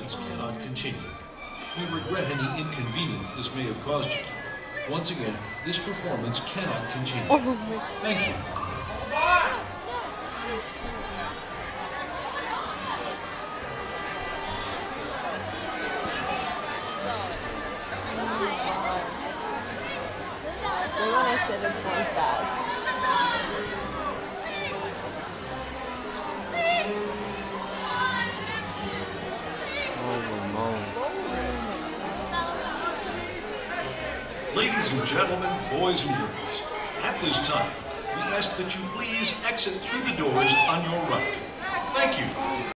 performance cannot continue. We regret any inconvenience this may have caused you. Once again, this performance cannot continue. Thank you. When I said it's going fast. Ladies and gentlemen, boys and girls, at this time, we ask that you please exit through the doors on your right. Thank you.